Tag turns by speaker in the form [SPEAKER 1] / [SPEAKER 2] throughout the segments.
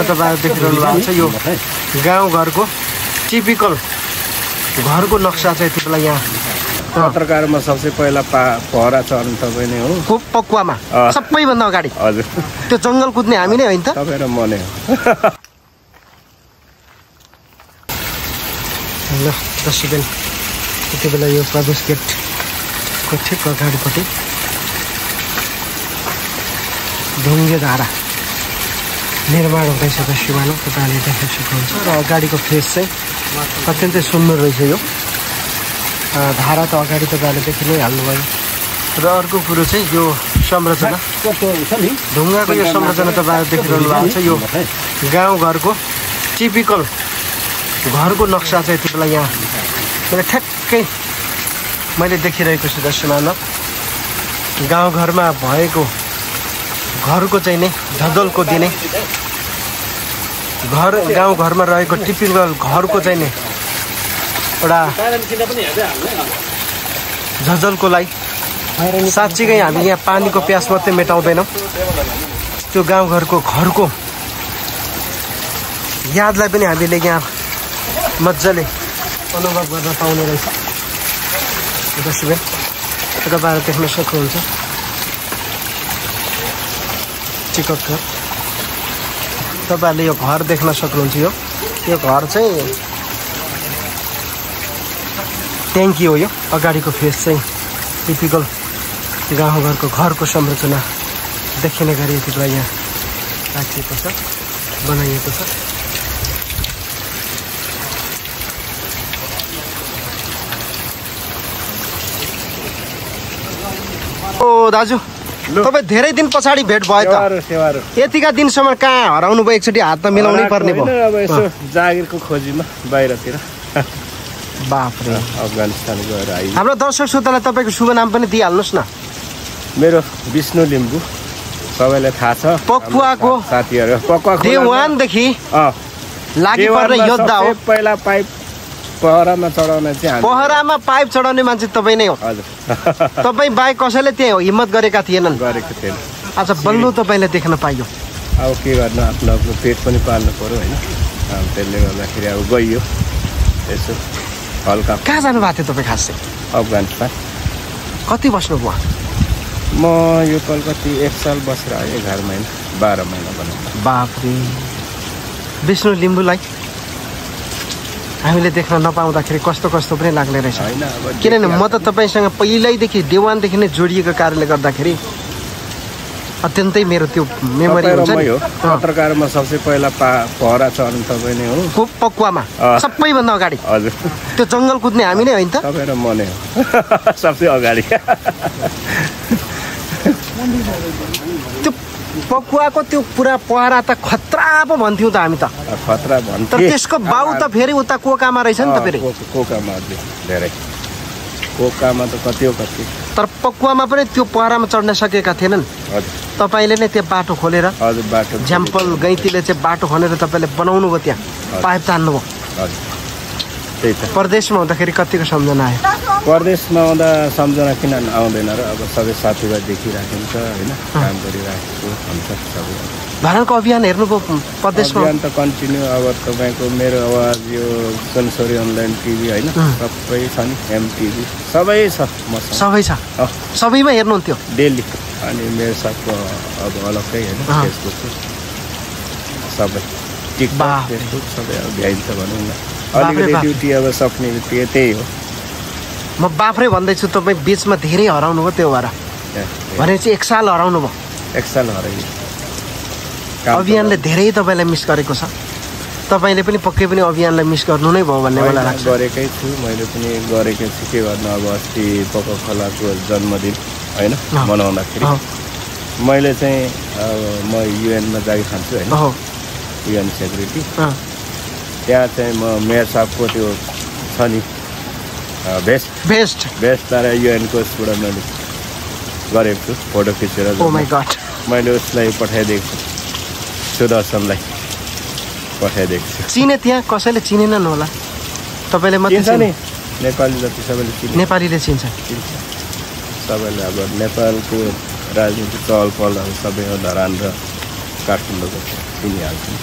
[SPEAKER 1] तपाईहरु देखिरहनु भएको छ यो गाउँघरको टिपिकल घरको नक्सा चाहिँ यति बेला यहाँ
[SPEAKER 2] पत्रकारमा सबसे पहिला पहरा चढ्नु तपाईँ नै हो
[SPEAKER 1] पक्वामा सबैभन्दा अगाडि
[SPEAKER 2] हजुर
[SPEAKER 1] त्यो जंगल कुद्ने हामी नै होइन त
[SPEAKER 2] तपाईँ र म नै हो
[SPEAKER 1] ल दर्शकगण यति बेला यो प्रवेश गेटको ठिक अगाडिपट्टि ढुङ्गे धारा निर्माण हुँदैछ दर्शकगण तपाईँले देख्न सक्नुहुन्छ र अगाडिको फेस चाहिँ अत्यन्तै सुन्दर रहेछ यो धारा त अगाडि तपाईँले देखि नै हाल्नुभयो र अर्को कुरो चाहिँ यो संरचना ढुङ्गाको यो संरचना तपाईँले देखिरहनु भएको छ यो गाउँघरको टिपिकल घरको नक्सा चाहिँ यति बेला यहाँ मैले ठ्याक्कै मैले देखिरहेको छु दर्शकगण गाउँघरमा भएको घरको चाहिँ नै झलको दिने गाउँघरमा रहेको टिपिकल घरको चाहिँ नै एउटा झलकोलाई साँच्चीकै हामी यहाँ पानीको प्यास मात्रै मेटाउँदैनौँ त्यो गाउँघरको घरको यादलाई पनि हामीले यहाँ मजाले अनुभव गर्न पाउने रहेछ दर्शकगण तपाईँहरू देख्न सक्नुहुन्छ टिकट घर तपाईँहरूले यो घर देख्न सक्नुहुन्छ यो घर चाहिँ ट्याङ्की हो यो अगाडिको फेस चाहिँ टिपिकल गाउँघरको घरको संरचना देखिने गरी यति बेला यहाँ राखिएको छ बनाइएको छ ओ दाजु तपाईँ धेरै दिन पछाडि भेट भयो त यतिका दिनसम्म कहाँ हराउनु भयो एकचोटि हात त मिलाउनै पर्ने भयो
[SPEAKER 2] अब यसो जागिरको खोजीमा बाहिरतिर
[SPEAKER 1] बाफरे
[SPEAKER 2] अफगानिस्तान गएर आइ
[SPEAKER 1] हाम्रो दर्शक श्रोतालाई तपाईँको शुभ नाम पनि दिइहाल्नुहोस् न
[SPEAKER 2] मेरो विष्णु लिम्बू सबैलाई थाहा छ
[SPEAKER 1] पक्वाको
[SPEAKER 2] साथीहरू पक्वाको
[SPEAKER 1] डे 1 देखि लागि पर्ने योद्धा हो
[SPEAKER 2] पहिला पाइप पहरामा चढाउने चाहिँ
[SPEAKER 1] पहरामा पाइप चढाउने मान्छे तपाईँ नै हो
[SPEAKER 2] हजुर
[SPEAKER 1] तपाईँ बाहेक कसैले त्यही हो हिम्मत गरेका थिएनन्
[SPEAKER 2] गरेको थिएन
[SPEAKER 1] आज बल्लो तपाईँलाई देख्न पाइयो
[SPEAKER 2] अब के गर्नु आफ्नो आफ्नो पेट पनि पाल्नु पर्यो होइन त्यसले गर्दाखेरि अब गइयो यसो हल्का
[SPEAKER 1] कहाँ जानु भएको थियो तपाईँ खास चाहिँ
[SPEAKER 2] अफगानिस्तान
[SPEAKER 1] कति बस्नुभयो
[SPEAKER 2] म यो कलकत्ता 1 साल बसेर आएँ 11 महिना 12 महिना बनाउँदा
[SPEAKER 1] बाफरे विष्णु लिम्बूलाई हामीले देख्न नपाउँदाखेरि कस्तो कस्तो पनि लाग्ने रहेछ किनभने म त तपाईँसँग पहिल्यैदेखि डे 1 देखि नै जोडिएको कारणले गर्दाखेरि अत्यन्तै मेरो त्यो मेमोरी हुन्छ नि
[SPEAKER 2] पत्रकारमा सबसे पहिला पहरा चढ्नु तपाईँ नै हो
[SPEAKER 1] पक्वामा सबैभन्दा अगाडि
[SPEAKER 2] हजुर
[SPEAKER 1] त्यो जंगल कुद्ने हामी नै होइन त
[SPEAKER 2] तपाईँ र म नै हो सबसे अगाडि
[SPEAKER 1] त्यो पकुवाको त्यो पुरा पहरा त खतरा पो भन्थ्यौँ त हामी त
[SPEAKER 2] खतरा भन्थ्यौँ
[SPEAKER 1] तर त्यसको बाउ त फेरि उता कोकामा रहेछ नि त फेरि
[SPEAKER 2] कोकामा धेरै कोकामा त कति हो कति
[SPEAKER 1] तर पकुवामा पनि त्यो पहरामा चढ्न सकेका थिएनन्
[SPEAKER 2] हजुर
[SPEAKER 1] तपाईँले नै त्यो बाटो खोलेर
[SPEAKER 2] हजुर बाटो
[SPEAKER 1] झ्याम्पल गैँतीले चाहिँ बाटो खनेर तपाईँले बनाउनु भयो त्यहाँ पाइप तान्नुभयो
[SPEAKER 2] हजुर त्यही त
[SPEAKER 1] परदेशमा हुँदाखेरि कतिको सम्झना आयो
[SPEAKER 2] परदेशमा आउँदा सम्झना किन आउँदैन र अब सबै साथीभाइ देखिराखिन्छ होइन काम गरिराखेको हुन्छ सबै
[SPEAKER 1] भारतको अभियान हेर्नुभयो परदेशमा
[SPEAKER 2] अभियान त कन्टिन्यू अब तपाईँको मेरो आवाज यो सुनसरी अनलाइन टिभी होइन सबै छ नि एमटिभी सबै छ मसँग
[SPEAKER 1] सबै छ सबैमा हेर्नुहुन्थ्यो
[SPEAKER 2] डेली अनि मेरो सबको अब अलग्गै होइन फेसबुक सबै टिकटक फेसबुक सबै अब भ्याइन्छ भनौँ न अलिकति ड्युटी अब सक्ने त्यही हो
[SPEAKER 1] म बाफ्रै भन्दैछु तपाईँ बिचमा धेरै हराउनु भयो त्यो भएर भनेपछि 1 साल हराउनु भयो
[SPEAKER 2] 1 साल हराइयो
[SPEAKER 1] अभियानले धेरै तपाईँलाई मिस गरेको छ तपाईँले पनि पक्कै पनि अभियानलाई मिस गर्नु नै भयो भन्ने मलाई लाग्छ
[SPEAKER 2] गरेकै छु मैले पनि गरेकै छु के गर्नु अब अस्ति पक्का खोलाको जन्मदिन होइन मनाउँदाखेरि मैले चाहिँ म युएनमा जागिर खान्छु होइन युएन सेक्युरिटी त्यहाँ चाहिँ म मेयर साहबको त्यो छ नि बेस्ट तर युएनको उसबाट मैले गरेको छु फोटो खिचेर मैले उसलाई पठाइदिएको छु सुदर्शनलाई पठाइदिएको छु
[SPEAKER 1] चिने त्यहाँ कसैले चिनेनन् होला तपाईँले मात्रै
[SPEAKER 2] नि नेपाली जति सबैले चिन्छ
[SPEAKER 1] नेपालीले चिन्छ
[SPEAKER 2] सबैले अब नेपालको राजनीतिक चहल पहलहरू सबैभन्दा राम्रो काठमाडौँको चिनिहाल्छ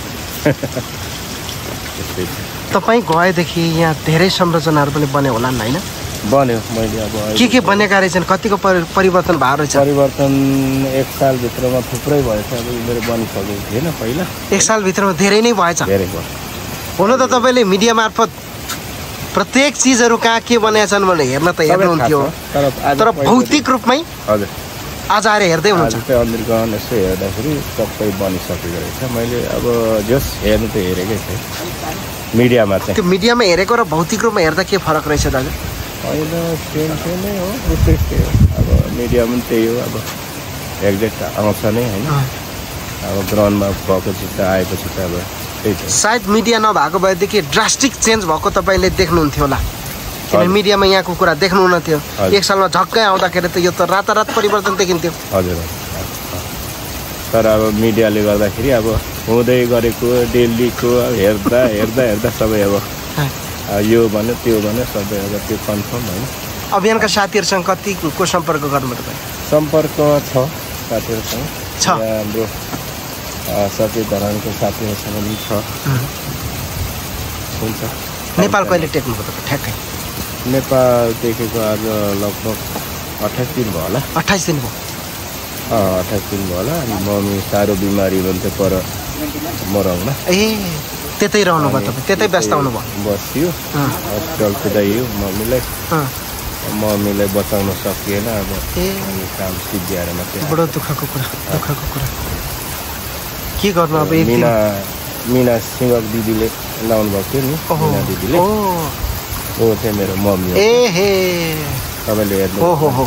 [SPEAKER 1] तपाईँ गएदेखि यहाँ धेरै संरचनाहरू पनि बन्यो होला नि होइन?
[SPEAKER 2] बन्यो। मैले अब
[SPEAKER 1] के बनेका रहेछन्, कतिको परिवर्तन भएको रहेछ?
[SPEAKER 2] परिवर्तन 1 सालभित्रमा थुप्रै भएछ। अब मेरो बनिसकेको थिएन पहिला।
[SPEAKER 1] 1 सालभित्रमा धेरै नै भएछ।
[SPEAKER 2] धेरै भयो।
[SPEAKER 1] हुन त तपाईँले मिडिया मार्फत प्रत्येक चिजहरू कहाँ के बनेका छन् भनेर हेर्न त हेर्नुहुन्थ्यो, तर भौतिक रूपमै
[SPEAKER 2] हजुर
[SPEAKER 1] आज आएर हेर्दै हुनुहुन्छ।
[SPEAKER 2] त्यो अन्दर गहन यसो हेर्दाखेरि सबै बनिसकेको रहेछ। मैले अब जस हेर्नु त हेरेकै थिएँ मिडियामा चाहिँ।
[SPEAKER 1] त्यो मिडियामा हेरेको र भौतिक रूपमा हेर्दा के फरक रहेछ दाजु?
[SPEAKER 2] होइन सेम नै हो, त्यस्तै हो। अब मिडियामा पनि त्यही हो, अब एक्ज्याक्ट आउँछ नै होइन। अब ग्राउन्डमा भएको चिज आएपछि त अब त्यही छ।
[SPEAKER 1] सायद मिडिया नभएको भएदेखि ड्रास्टिक चेन्ज भएको तपाईँले देख्नुहुन्थ्यो होला, किनभने मिडियामा यहाँको कुरा देख्नुहुन्न थियो। 1 सालमा झक्कै आउँदाखेरि त यो त रातारात परिवर्तन देखिन्थ्यो।
[SPEAKER 2] हजुर। तर अब मिडियाले गर्दाखेरि अब हुँदै गरेको डेलीको हेर्दा हेर्दा हेर्दा सबै अब यो भन्यो त्यो भन्यो सबै अब त्यो कन्फर्म होइन।
[SPEAKER 1] अभियानका साथीहरूसँग कतिको सम्पर्क गर्नुभयो तपाईँ?
[SPEAKER 2] सम्पर्क छ साथीहरूसँग,
[SPEAKER 1] छ
[SPEAKER 2] हाम्रो साथी धरानको साथीहरूसँग पनि छ। हुन्छ।
[SPEAKER 1] नेपाल कहिले टेक्नुभयो तपाईँ ठ्याक्कै?
[SPEAKER 2] नेपाल देखेको आज लगभग 28 दिन भयो होला।
[SPEAKER 1] 28 दिन भयो?
[SPEAKER 2] 28 दिन भयो होला। अनि मम्मी साह्रो बिमारी भन्थ्यो पर मरौमा।
[SPEAKER 1] ए त्यतै रहनु भयो तपाईँ, त्यतै व्यस्त हुनुभयो?
[SPEAKER 2] बस्यो, हस्पिटल कुदाइयो मम्मीलाई। मम्मीलाई बचाउन सकिएन। अब काम सिद्धिएर मात्रै।
[SPEAKER 1] बडो दुःखको कुरा। के गर्नु अब?
[SPEAKER 2] मिना सिंहक दिदीले लाउनु भएको थियो नि, मिना दिदीले। हो चाहिँ मेरो मम्मी हो। तपाईँले हेर्नु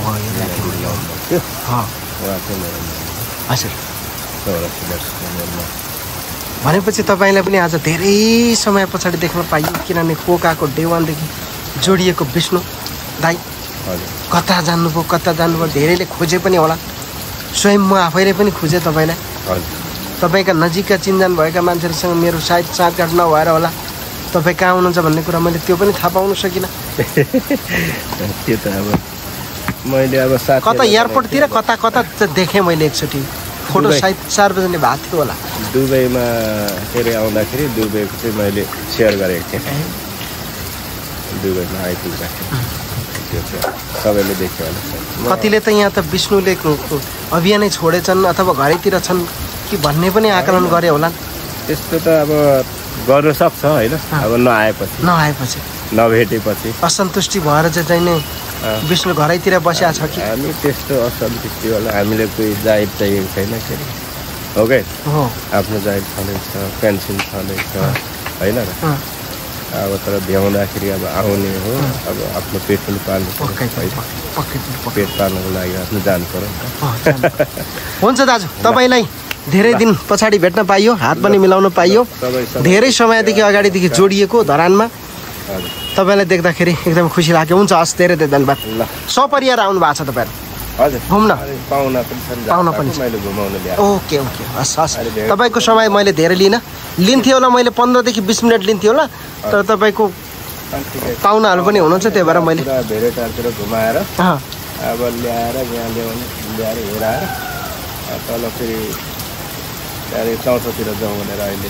[SPEAKER 1] भनेपछि तपाईँलाई पनि आज धेरै समय पछाडि देख्न पाइयो, किनभने पोकाको डेवानदेखि जोडिएको विष्णु दाई कता जान्नुभयो धेरैले खोजे पनि होला, स्वयं म आफैले पनि खोजेँ तपाईँलाई। तपाईँका नजिकका चिनजान भएका मान्छेहरूसँग मेरो सायद साँठगाँठ नभएर होला तपाईँ कहाँ हुनुहुन्छ भन्ने कुरा मैले त्यो पनि थाहा पाउन सकिनँ।
[SPEAKER 2] त्यो त अब मैले अब
[SPEAKER 1] कता एयरपोर्टतिर कता देखेँ मैले एकचोटि फोटो सायद सार्वजनिक भएको थियो होला।
[SPEAKER 2] दुबईमा फेरि आउँदाखेरि दुबईको चाहिँ मैले सेयर गरेको थिएँ। दुबईमा आइपुग्दाखेरि त्यो चाहिँ सबैले देख्यो होला।
[SPEAKER 1] कतिले त यहाँ त विष्णुले अभियानै छोडेछन् अथवा घरैतिर छन् कि भन्ने पनि आकलन गरे होला।
[SPEAKER 2] त्यस्तो त अब गर्न सक्छ होइन। अब नआएपछि नभेटेपछि
[SPEAKER 1] असन्तुष्टि भएर चाहिँ नै विष्णु घरैतिर बसिया छ कि?
[SPEAKER 2] हामी त्यस्तो असन्तुष्टि होला। हामीले कोही जाहिर चाहिएको छैन फेरि हो कि आफ्नो जाहिर छँदैछ, पेन्सन छँदैछ होइन र। अब तर भ्याउँदाखेरि अब आउने हो। अब आफ्नो पेट पनि पाल्नु पर्छ, पेट पाल्नको लागि आफ्नो जानु पर्यो।
[SPEAKER 1] हुन्छ दाजु, तपाईँलाई धेरै दिन पछाडि भेट्न पाइयो, हात पनि मिलाउन पाइयो। धेरै समयदेखि अगाडिदेखि जोडिएको धरानमा तपाईँलाई देख्दाखेरि एकदम खुसी लाग्यो। हुन्छ, हस्, धेरै धेरै धन्यवाद। सपरिवार आउनु भएको छ तपाईँहरू?
[SPEAKER 2] हजुर,
[SPEAKER 1] घुम्न
[SPEAKER 2] पाहुना पनि मैले घुमाउनु ल्याएँ।
[SPEAKER 1] ओके, हस् हस्। तपाईँको समय मैले धेरै लिन्थेँ होला, मैले 15 देखि 20 मिनट लिन्थेँ होला, तर तपाईँको पाहुनाहरू पनि हुनुहुन्छ, त्यही भएर मैले
[SPEAKER 2] धेरै टाढातिर घुमाएर अब ल्याएर यहाँ ल्याएर हेराएर तल फेरि चौथोतिर जाउँ भनेर अहिले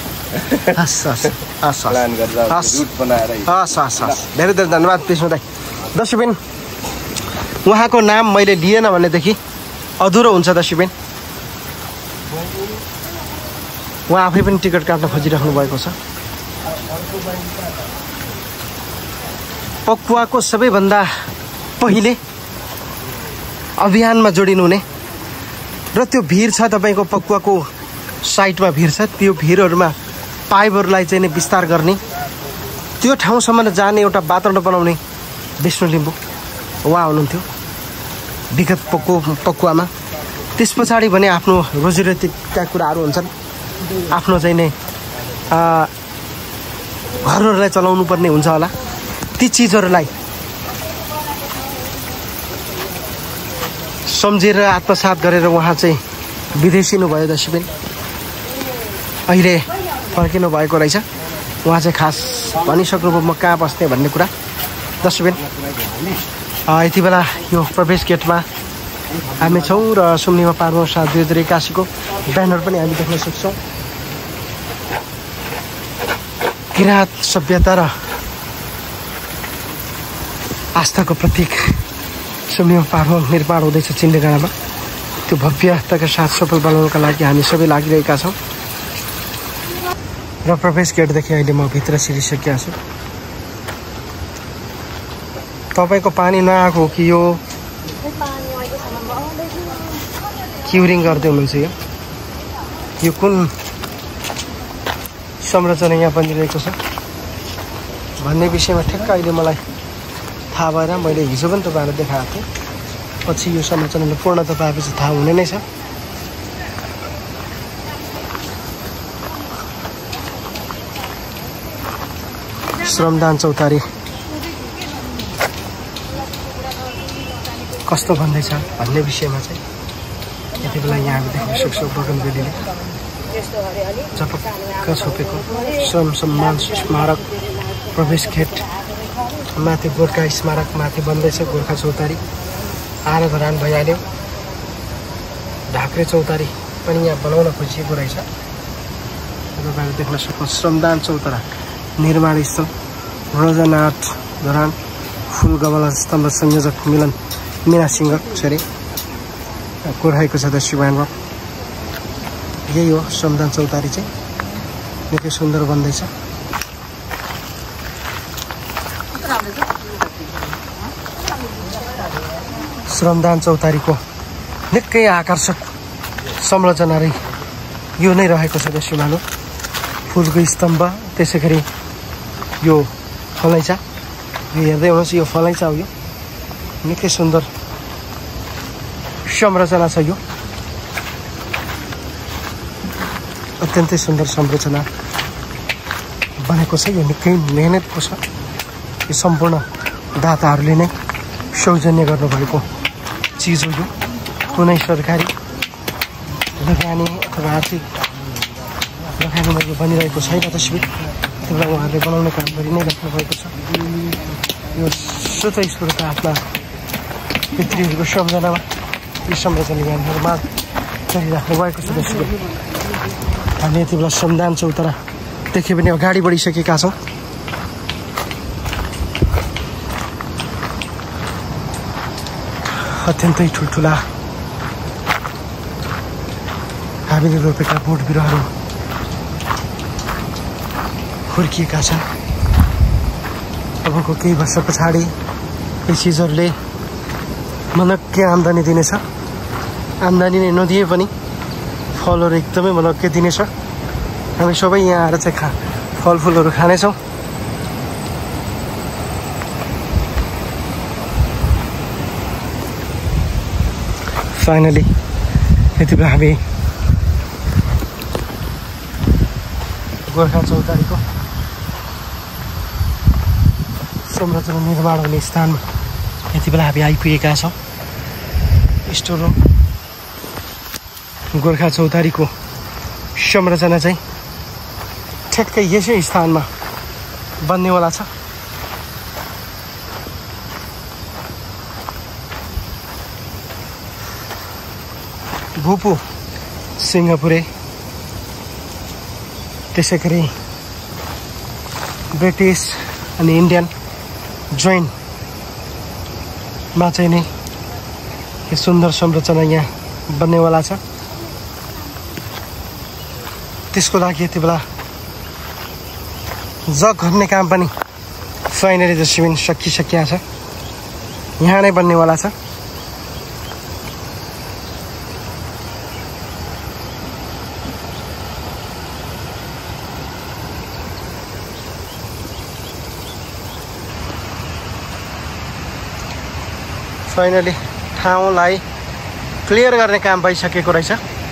[SPEAKER 2] प्लान गरेर रुट बनाएर।
[SPEAKER 1] धेरै धेरै धन्यवाद विष्णु दाई। दर्शकबिन, उहाँको नाम मैले लिएन भनेदेखि अधुरो हुन्छ दर्शकबिन। उहाँ आफै पनि टिकट काट्न खोजिराख्नु भएको छ। पकुवाको सबैभन्दा पहिले अभियानमा जोडिनुहुने र त्यो भिड छ तपाईँको पकुवाको साइडमा भिड छ, त्यो भिडहरूमा पाइपहरूलाई चाहिँ नि विस्तार गर्ने, त्यो ठाउँसम्म जाने एउटा वातावरण बनाउने विष्णु लिम्बू उहाँ हुनुहुन्थ्यो विगत पकुवामा। त्यस पछाडि भने आफ्नो रोजीरोटीका कुराहरू हुन्छन्, आफ्नो चाहिँ नै घरहरूलाई चलाउनु पर्ने हुन्छ होला। ती चिजहरूलाई सम्झेर आत्मसात गरेर उहाँ चाहिँ विदेशिनु भयो दर्शकबिन। अहिले फर्किनु भएको रहेछ। उहाँ चाहिँ खास भनिसक्नुभयो म कहाँ बस्ने भन्ने कुरा दर्शकबिन। यति बेला यो प्रवेश गेटमा हामी छौँ र सुम्निमा पार्वसा 2081 को ब्यानर पनि हामी देख्न सक्छौँ। किराँत सभ्यता र आस्थाको प्रतीक सुम्निमा पहाडमा निर्माण हुँदैछ चिन्डे डाँडामा। त्यो भव्यताका साथ सफल बनाउनका लागि हामी सबै लागिरहेका छौँ र प्रवेश गेटदेखि अहिले म भित्र छिरिसकेका छु। तपाईँको पानी नआएको हो कि यो क्युरिङ गर्दै हुनुहुन्छ? यो कुन संरचना यहाँ बनिरहेको छ भन्ने विषयमा ठ्याक्क अहिले मलाई थाहा भएर मैले हिजो पनि तपाईँहरूलाई देखाएको थिएँ। पछि यो संरचनाले पूर्णता पाएपछि थाहा हुने नै छ। श्रमदान चौतारी कस्तो भन्दैछ भन्ने विषयमा चाहिँ यति बेला यहाँ हामी देख्न सक्छौँ बगनबेलीले चपक्क छोपेको श्रम सम्मान स्मारक प्रवेश गेट माथि गोर्खा स्मारक माथि बन्दैछ गोर्खा चौतारी आएर धरान भइहाल्यो। ढाक्रे चौतारी पनि यहाँ बनाउन खोजिएको रहेछ। तपाईँहरू देख्न सक्नुहुन्छ श्रमदान चौतारा निर्माण स्थल रोजनाथ धरान फुल गमला स्तम्भ संयोजक मिलन मीना सिंह छोरी गोर्खाको सदस्य बयानमा यही हो। श्रमदान चौतारी चाहिँ निकै सुन्दर बन्दैछ। श्रमदान चौतारीको निकै आकर्षक संरचना रै यो नै रहेको छ। दस्युमानो फुलको स्तम्भ, त्यसै गरी यो फलैचा, यो हेर्दै हुनुहोस् यो फलैचा हो। यो निकै सुन्दर संरचना छ। यो अत्यन्तै सुन्दर संरचना बनेको छ। यो निकै मेहनतको छ। यो सम्पूर्ण दाताहरूले नै सौजन्य गर्नुभएको चिज हो। यो कुनै सरकारी लगानी अथवा आर्थिक लगानीमा यो बनिरहेको छैन तस्बिर, अथवा उहाँहरूले बनाउने काम गरि नै राख्नु भएको छ। यो स्वतस्फूर्त आफ्ना पितृहरूको सम्झनामा यो संरचना यहाँ निर्माण गरिराख्नु भएको छ। तस्बिर हामी यति बेला श्रमदान चौतारा देख्यो भने अगाडि बढिसकेका छौँ। अत्यन्तै ठुल्ठुला हामीले रोपेका बोट बिरुवाहरू हुर्किएका छन्। अबको केही वर्ष पछाडि यी चिजहरूले मनक्कै आम्दानी दिनेछ। आम्दानी नै नदिए पनि फलहरू एकदमै मनक्कै दिनेछ। हामी सबै यहाँ आएर चाहिँ फलफुलहरू खानेछौँ। फाइनली यति बेला हामी गोर्खा चौतारीको संरचना निर्माण हुने स्थानमा यति बेला हामी आइपुगेका छौँ। स्टोर रुम गोर्खा चौतारीको संरचना चाहिँ ठ्याक्कै यसै स्थानमा बन्नेवाला छ। भूपू सिङ्गापुरे, त्यसै गरी ब्रिटिस अनि इन्डियन जोइन्टमा चाहिँ नै यो सुन्दर संरचना यहाँ बन्नेवाला छ। त्यसको लागि यति बेला जग घन्ने काम पनि फाइनली जसरी सकिसकेको छ। यहाँ नै बन्नेवाला छ। फाइनली ठाउँलाई क्लियर गर्ने काम भइसकेको रहेछ।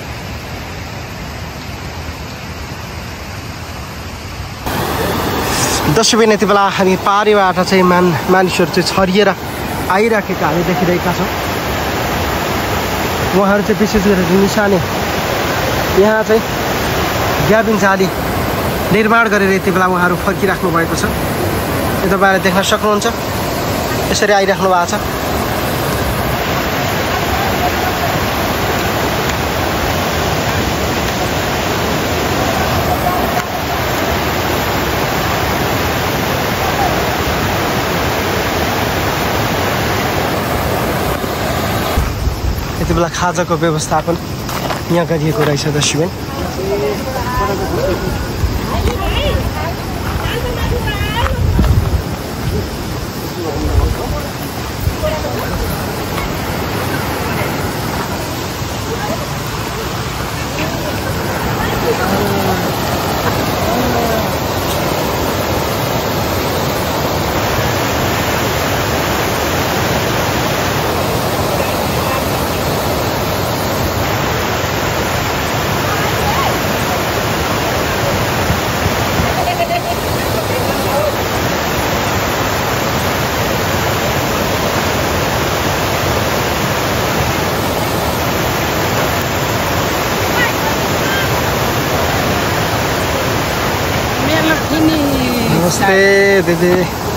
[SPEAKER 1] दसैँ यति बेला हामी पारीबाट चाहिँ मानिसहरू चाहिँ छरिएर आइराखेका हामी देखिरहेका छौँ। उहाँहरू चाहिँ विशेष गरेर निशाने यहाँ चाहिँ ग्याबिन जाली निर्माण गरेर यति बेला उहाँहरू फर्किराख्नु भएको छ। यो तपाईँहरूले देख्न सक्नुहुन्छ। यसरी आइराख्नु भएको छ। बेला खाजाको व्यवस्थापन यहाँ गरिएको रहेछ दर्शकबिन। नमस्ते दिदी।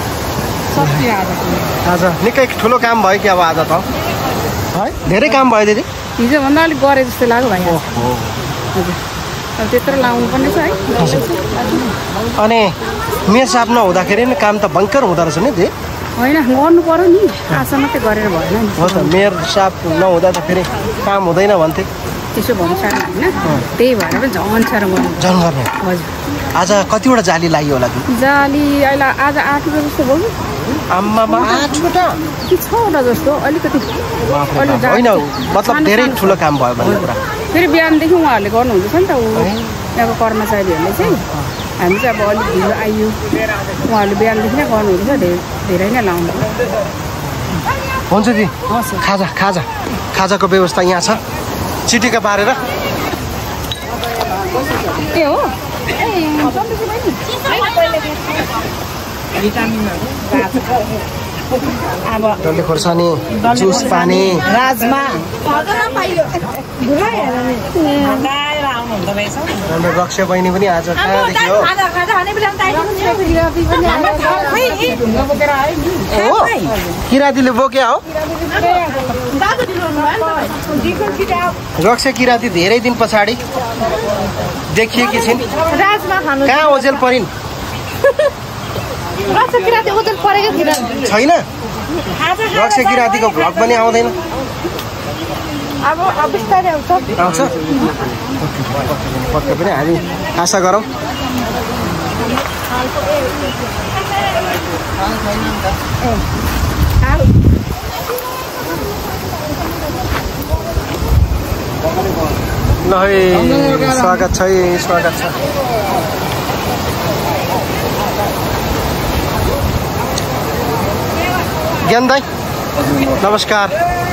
[SPEAKER 1] आज निकै ठुलो काम भयो कि अब आज त है धेरै काम भयो दिदी।
[SPEAKER 3] हिजोभन्दा अलिक गरे जस्तो लाग्यो भाइ। अब त्यत्रो लाउनु पर्ने छ है।
[SPEAKER 1] अनि मेयर साहब नहुँदाखेरि नि काम त भयङ्कर हुँदो रहेछ नि दिदी।
[SPEAKER 3] होइन गर्नु पर्यो नि, आशा मात्रै गरेर भएन नि।
[SPEAKER 1] हो त, मेयर साहब नहुँदा त फेरि काम हुँदैन भन्थे।
[SPEAKER 3] त्यसो भन्नु साह्रो होइन, त्यही भएर पनि झन् साह्रो गर्नु
[SPEAKER 1] झन् गर्ने।
[SPEAKER 3] हजुर
[SPEAKER 1] आज कतिवटा जाली लाग्यो होला दिदी?
[SPEAKER 3] जाली अहिले आज 8वटा जस्तो भयो।
[SPEAKER 1] आम्मामा 8वटा
[SPEAKER 3] कि 6वटा जस्तो अलिकति।
[SPEAKER 1] होइन मतलब धेरै ठुलो काम भयो भन्ने कुरा।
[SPEAKER 3] फेरि बिहानदेखि उहाँहरूले गर्नुहुँदैछ नि त, यहाँको कर्मचारीहरूले चाहिँ। हामी चाहिँ अब अलिक ढिलो आइयो, उहाँहरूले बिहानदेखि नै गर्नुहुँदैछ, धेरै नै लाउनु।
[SPEAKER 1] हुन्छ दिदी, खाजाको व्यवस्था यहाँ छ, चिटिका पारेर।
[SPEAKER 3] ए हो अब
[SPEAKER 1] डल्ले खोर्सानी, जुस पानी,
[SPEAKER 3] राजमा
[SPEAKER 1] हाम्रो रक्ष्य बहिनी पनि आज कहाँदेखि हो? किरातीले बोक्या हो? रक्ष्य किराती धेरै दिन पछाडि देखिएकी छिन्। कहाँ ओजेल परिन्? छैन, रक्ष्य किरातीको भ्लग पनि आउँदैन। आउँछ पक्कै पनि, हामी आशा गरौँ। ल है, स्वागत छ है, स्वागत छ। ज्ञान दाई नमस्कार।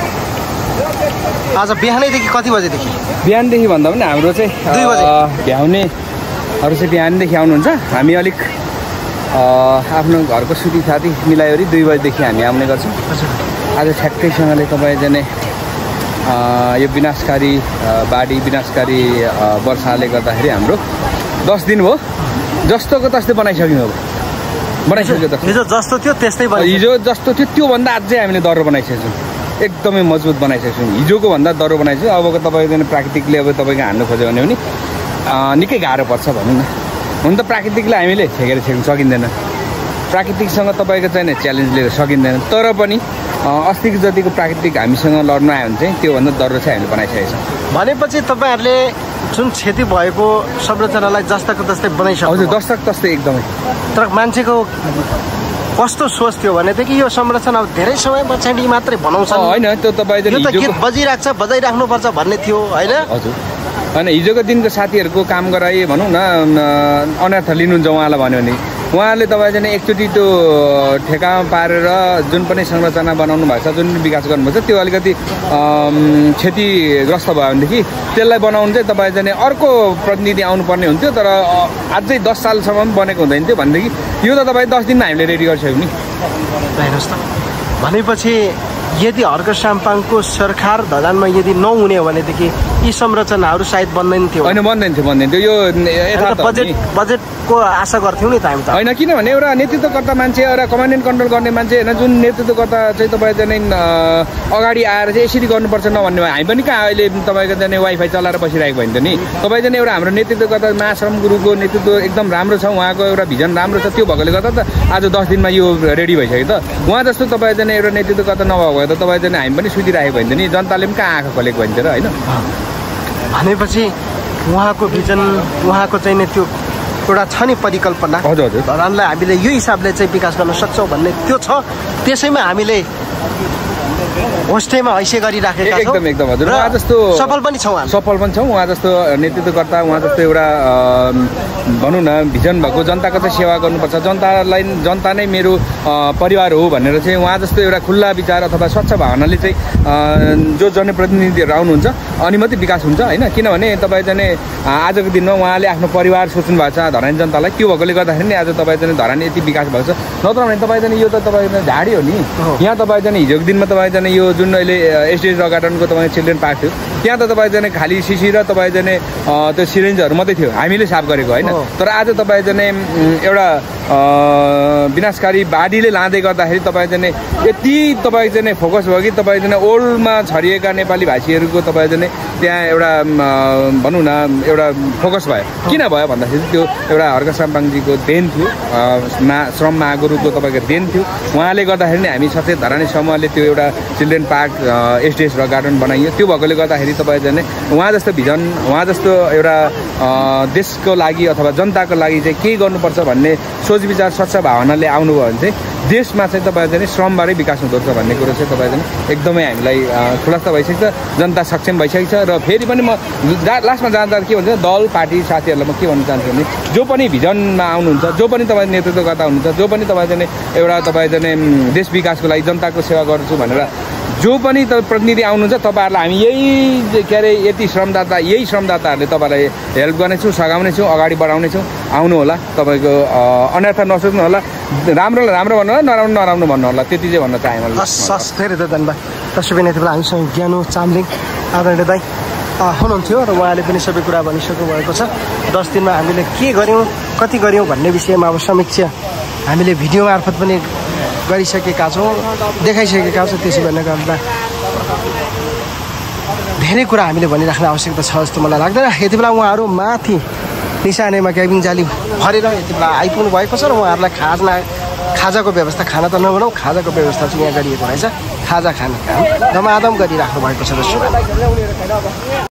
[SPEAKER 1] आज बिहानैदेखि कति बजेदेखि?
[SPEAKER 4] बिहानदेखि भन्दा पनि हाम्रो चाहिँ
[SPEAKER 1] 2 बजे
[SPEAKER 4] भ्याउनेहरू चाहिँ बिहानदेखि आउनुहुन्छ। हामी अलिक आफ्नो घरको सुती साथी मिलाइवरी 2 बजेदेखि हामी आउने गर्छौँ। आज ठ्याक्कैसँगले तपाईँ जाने यो विनाशकारी बाढी विनाशकारी वर्षाले गर्दाखेरि हाम्रो 10 दिन भयो, जस्तोको तस्तै बनाइसक्यौँ। अब बनाइसक्यो त,
[SPEAKER 1] हिजो जस्तो थियो त्यस्तै भयो।
[SPEAKER 4] हिजो जस्तो थियो त्योभन्दा अझै हामीले दह्रो बनाइसकेको छौँ, एकदमै मजबुत बनाइसकेको छौँ। हिजोको भन्दा दह्रो बनाइसक्यो। अबको तपाईँको प्राकृतिकले अब तपाईँको हान्नु खोज्यो भने पनि निकै गाह्रो पर्छ भनौँ न। हुन त प्राकृतिकलाई हामीले छेकेर छेक्नु सकिँदैन, प्राकृतिकसँग तपाईँको चाहिँ च्यालेन्ज लिएर सकिँदैन। तर पनि अस्तिको जतिको प्राकृतिक हामीसँग लड्नु आयो भने चाहिँ त्योभन्दा दह्रो चाहिँ हामीले बनाइसकेको छौँ।
[SPEAKER 1] भनेपछि तपाईँहरूले जुन क्षति भएको संरचनालाई जस्ताको तस्तै बनाइसक्नु?
[SPEAKER 4] हजुर, जस्ताको तस्तै एकदमै।
[SPEAKER 1] तर मान्छेको कस्तो सोच थियो भनेदेखि यो संरचना धेरै समय पछाडि मात्रै बनाउँछ,
[SPEAKER 4] होइन त्यो तपाईँ
[SPEAKER 1] यो त गीत बजिरहेको छ, बजाइराख्नुपर्छ भन्ने थियो होइन?
[SPEAKER 4] हजुर, होइन हिजोको दिनको साथीहरूको काम गराए भनौँ न, अनर्थ लिनुहुन्छ उहाँलाई भन्यो भने उहाँहरूले तपाईँ चाहिँ एकचोटि त्यो ठेकामा पारेर जुन पनि संरचना बनाउनु भएको छ, जुन विकास गर्नुभएको छ, त्यो अलिकति क्षतिग्रस्त भयो भनेदेखि त्यसलाई बनाउनु चाहिँ तपाईँ चाहिँ अर्को प्रतिनिधि आउनुपर्ने हुन्थ्यो। तर अझै 10 सालसम्म पनि बनेको हुँदैन थियो भनेदेखि यो त तपाईँ 10 दिनमा हामीले रेडी गरिसक्यौँ नि।
[SPEAKER 1] हेर्नुहोस् त, भनेपछि यदि हर्क साम्पाङको सरकार धरानमा यदि नहुने हो भनेदेखि यी संरचनाहरू सायद बन्दैन थियो।
[SPEAKER 4] होइन बन्दैन थियो, यो
[SPEAKER 1] बजेटको आशा गर्थ्यौँ नि त हामी त।
[SPEAKER 4] होइन, किनभने एउटा नेतृत्वकर्ता मान्छे, एउटा कमान्ड एन्ड कन्ट्रोल गर्ने मान्छे होइन, जुन नेतृत्वकर्ता चाहिँ तपाईँ चाहिँ अगाडि आएर चाहिँ यसरी गर्नुपर्छ नभन्ने भयो। हामी पनि कहाँ अहिले तपाईँको चाहिँ वाइफाई चलाएर बसिरहेको भयो नि त नि। तपाईँ चाहिँ एउटा हाम्रो नेतृत्वकर्ता महाश्रम गुरुको नेतृत्व एकदम राम्रो छ, उहाँको एउटा भिजन राम्रो छ, त्यो भएकोले गर्दा त आज 10 दिनमा यो रेडी भइसक्यो। त उहाँ जस्तो तपाईँ चाहिँ एउटा नेतृत्वकर्ता नभएको भए त तपाईँ चाहिँ हामी पनि सुतिराखेको भइन्छ नि जनताले पनि कहाँ आँखा खोलेको भइन्छ र होइन
[SPEAKER 1] भनेपछि उहाँको भिजन उहाँको चाहिँ नि त्यो एउटा छ नि परिकल्पना
[SPEAKER 4] हजुर हजुर
[SPEAKER 1] धरानलाई हामीले यो हिसाबले चाहिँ विकास गर्न सक्छौँ भन्ने त्यो छ त्यसैमा हामीले होस्टेमा हैसियत गरिराखेका छौँ
[SPEAKER 4] एकदम हजुर उहाँ जस्तो
[SPEAKER 1] सफल पनि छौँ
[SPEAKER 4] उहाँ जस्तो नेतृत्वकर्ता उहाँ जस्तो एउटा भनौँ न भिजन भएको जनताको चाहिँ सेवा गर्नुपर्छ जनता नै मेरो परिवार हो भनेर चाहिँ उहाँ जस्तो एउटा खुल्ला विचार अथवा स्वच्छ भावनाले चाहिँ जो जनप्रतिनिधिहरू आउनुहुन्छ अनि मात्रै विकास हुन्छ होइन किनभने तपाईँ चाहिँ आजको दिनमा उहाँले आफ्नो परिवार सोच्नु भएको छ धरानी जनतालाई त्यो भएकोले गर्दाखेरि नै आज तपाईँ चाहिँ धरानी यति विकास भएको छ नत्र भने तपाईँ चाहिँ यो त तपाईँ झाडी हो नि यहाँ तपाईँ चाहिँ हिजोको दिनमा तपाईँ चाहिँ यो जुन अहिले एसडिएस रक गार्डनको तपाईँ चिल्ड्रेन पार्क थियो त्यहाँ त तपाईँ चाहिँ खाली सिसी र तपाईँ चाहिँ त्यो सिरिन्जहरू मात्रै थियो हामीले साफ गरेको होइन तर आज तपाईँ चाहिँ एउटा विनाशकारी बाढीले लाँदै गर्दाखेरि तपाईँ चाहिँ यति तपाईँ चाहिँ फोकस भयो कि तपाईँ चाहिँ ओल्डमा छरिएका नेपाली भाषीहरूको तपाईँ चाहिँ त्यहाँ एउटा भनौँ न एउटा फोकस भयो किन भयो भन्दाखेरि त्यो एउटा हर्क साम्पाङजीको देन थियो श्रम महागुरुको तपाईँको देन थियो उहाँले गर्दाखेरि नै हामी सचेत धरानी समूहले त्यो एउटा चिल्ड्रेन पार्क एसडिएस रक गार्डन बनाइयो त्यो भएकोले गर्दाखेरि तपाईँ चाहिँ उहाँ जस्तो भिजन उहाँ जस्तो एउटा देशको लागि अथवा जनताको लागि चाहिँ के गर्नुपर्छ भन्ने सोच विचार स्वच्छ भावनाले आउनुभयो भने चाहिँ देशमा चाहिँ तपाईँ चाहिँ श्रमबाटै विकास हुँदो रहेछ भन्ने कुरो चाहिँ तपाईँ चाहिँ एकदमै हामीलाई खुलस्त भइसकेको छ जनता सक्षम भइसकेको छ र फेरि पनि म लास्टमा जाँदा के भन्छ दल पार्टी साथीहरूलाई म के भन्न चाहन्छु भने जो पनि भिजनमा आउनुहुन्छ जो पनि तपाईँ नेतृत्वकर्ता हुनुहुन्छ जो पनि तपाईँ चाहिँ एउटा तपाईँ चाहिँ देश विकासको लागि जनताको सेवा गर्छु भनेर जो पनि प्रतिनिधि आउनुहुन्छ तपाईँहरूलाई हामी यही के अरे यही श्रमदाताहरूले तपाईँलाई हेल्प गर्नेछौँ सघाउनेछौँ अगाडि बढाउनेछौँ आउनु होला तपाईँको अनर्थ नसोच्नु होला राम्रोलाई राम्रो भन्नु होला नराम्रो भन्नु होला त्यति चाहिँ भन्न चाहेँ मैले
[SPEAKER 1] हस् धेरै धेरै धन्यवाद तस्बिर यति बेला हामीसँग ज्ञानु चामलिङ आदरणीय दाइ हुनुहुन्थ्यो र उहाँले पनि सबै कुरा भनिसक्नु भएको छ 10 दिनमा हामीले के गर्यौँ कति गर्यौँ भन्ने विषयमा अब समीक्षा हामीले भिडियो मार्फत पनि गरिसकेका छौँ देखाइसकेका छौँ त्यसो भन्ने गर्दा धेरै कुरा हामीले भनिराख्ने आवश्यकता छ जस्तो मलाई लाग्दैन यति बेला उहाँहरू माथि निशानेमा क्याबिङ जाली भरेर यति बेला आइपुग्नु भएको छ र उहाँहरूलाई खाजाको व्यवस्था खाना त नबनाऊ खाजाको व्यवस्था चाहिँ यहाँ गरिएको रहेछ खाजा खाने काम धमाधम गरिराख्नु भएको छ